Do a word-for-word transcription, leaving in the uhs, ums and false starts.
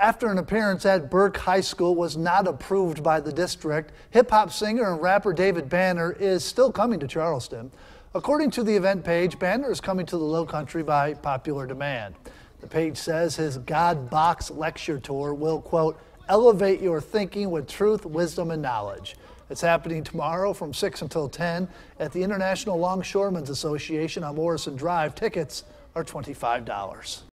After an appearance at Burke High School was not approved by the district, hip-hop singer and rapper David Banner is still coming to Charleston. According to the event page, Banner is coming to the Lowcountry by popular demand. The page says his God Box lecture tour will, quote, elevate your thinking with truth, wisdom, and knowledge. It's happening tomorrow from six until ten at the International Longshoremen's Association on Morrison Drive. Tickets are twenty-five dollars.